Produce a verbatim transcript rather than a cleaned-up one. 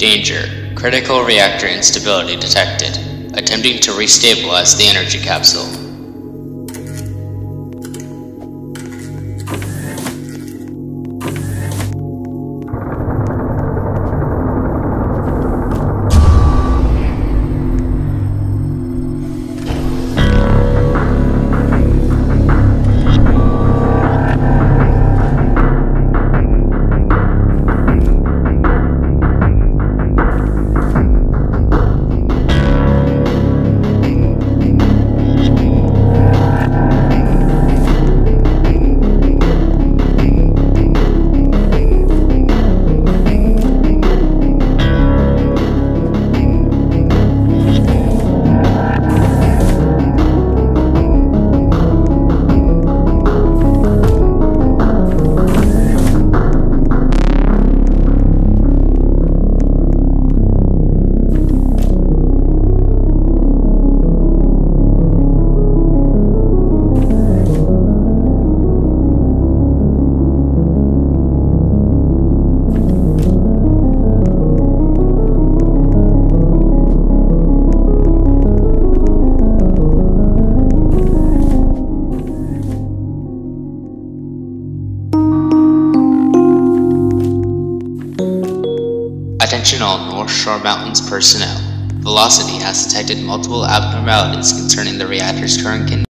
Danger. Critical reactor instability detected. Attempting to restabilize the energy capsule. Attention all North Shore Mountains personnel. Velocity has detected multiple abnormalities concerning the reactor's current condition.